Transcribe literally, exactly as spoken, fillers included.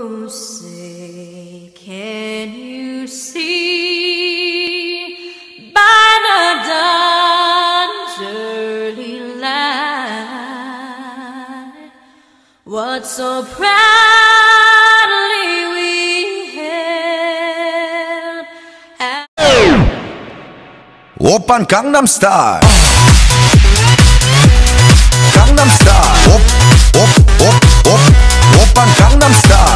Oh, say, can you see by the dawn's early light what so proudly we held? Oppan Gangnam Style. Gangnam Style. Op, op, op, Oppan Gangnam Style.